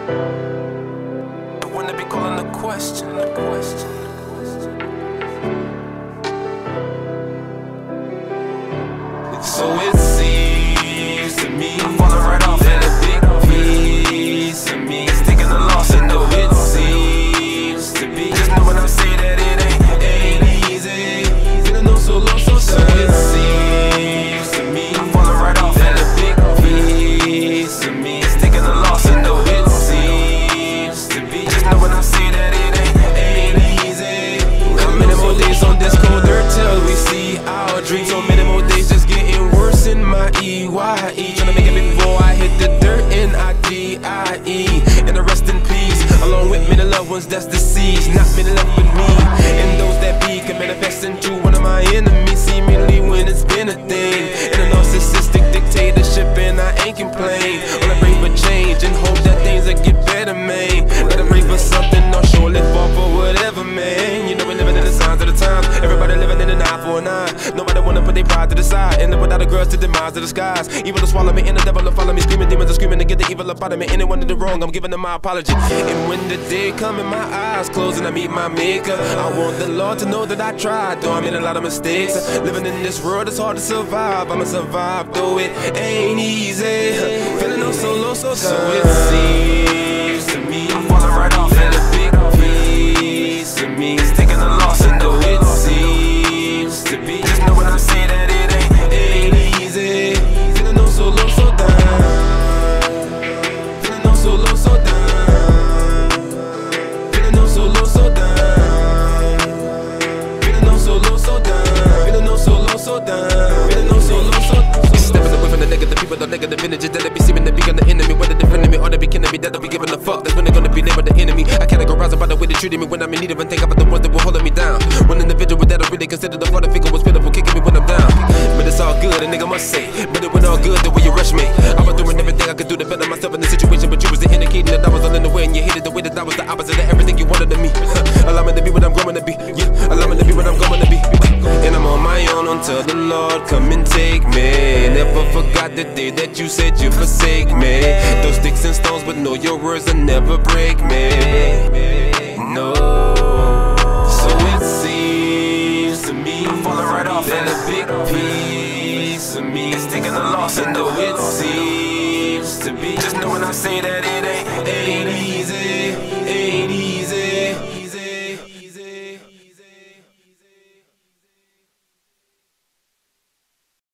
The one that be calling the question. So it seems to me I'm falling right off at a big piece of me. It's taking a loss, and though it seems to be, just know when I say that it ain't easy. Feeling no so low, so it seems to me I'm falling right off at a big piece of me. It's taking a loss, and though it seems to be, just know when I say that it ain't easy. How many more days on this cold dirt till we see our dreams? So many more days just getting worse in my EYE. Tryna make it before I hit the dirt in IDIE. And the rest in peace, along with many loved ones that's deceased. Not many left with me, and those that be can manifest into one of my enemies. Seemingly when it's been a thing, in a narcissistic dictatorship, and I ain't complain. All I pray for change and hope that things will get better, man. Let them pray for something or surely fall for whatever, man. You know we living in the signs of the times. Everybody living in an eye for an eye. Nobody wanna put their pride to the side. End up without the girls to demise of the skies. Evil to swallow me and the devil to follow me. Screaming demons are screaming to get the evil up out of me. Anyone did it wrong, I'm giving them my apology. And when the day come and my eyes close and I meet my maker, I want the Lord to know that I tried, though I made a lot of mistakes. Living in this world, it's hard to survive. I'ma survive, though it ain't easy. Feeling oh so low, so down. So it seems to me I'm falling right off at a big piece of me. It's taking a loss, and though it seems to be, just know when I say that it ain't easy. Feeling oh so low, so down. Feeling oh so low, so down. Feeling oh so low, so down. Feeling oh so low, so down. Feeling oh so low, so down. Feeling oh so low, so down. Stepping away from the negative people, the negative energy that'll be seeming to be on the enemy. Whether defending me or they be killing me, that'll be giving a fuck. That's when they're gonna be named the enemy. I categorize them by the way they treated me when I'm in need of, and think about the ones that were holding me down. One individual that I really consider the father figure was pitiful, kicking me when I'm down. But it's all good, a nigga must say. But it went all good the way you rushed me. I was doing everything I could do to better myself in the situation, but you was indicating that I was all in the way, and you hated the way that I was the opposite of everything you wanted of me. Allow me to be what I'm growing to be. Yeah, allow me to be what I'm going to be. And I'm on my own until the Lord come and take me. Never forgot the day that you said you forsake me. Those sticks and stones, but know your words will never break me. No. So it seems to me I'm falling right off at a big piece of me. It's taking a loss, and though it seems to be, just know when I say that it ain't easy.